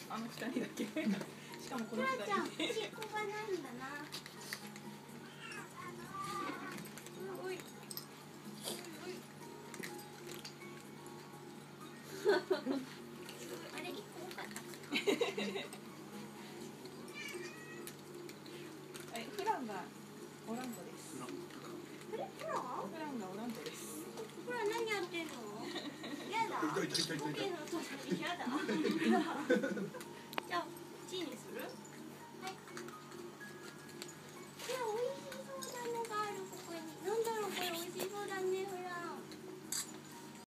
あの二人だけ。しかもこの二人。 ちゃん、尻尾がないんだな。 おい。 あれ、一個多かった。 フランがオランダです。 フランがオランダです。 フラン何やってんの？やだ。 痛い痛い痛い痛い。 ボケの隣やだ。